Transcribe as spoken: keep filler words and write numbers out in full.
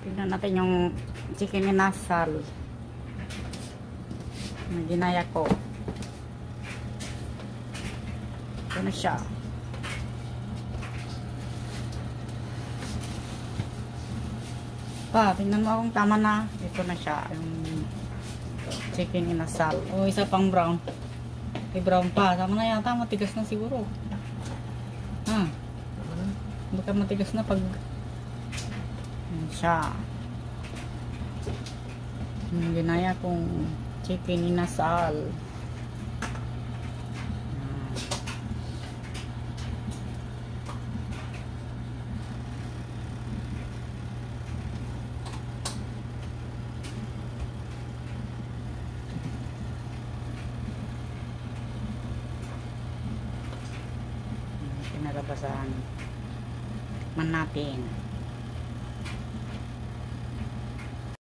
Tignan natin yung chicken inasal na ginaya ko. Ito na siya. Pa, tingnan mo kung tama na. Ito na siya. Yung chicken inasal. O, isa pang brown. May brown pa. Tama na yata. Matigas na siguro. Ha? Baka matigas na pag... Yan siya. Yung ginaya kong chicken inasal. Pinalabasan man natin.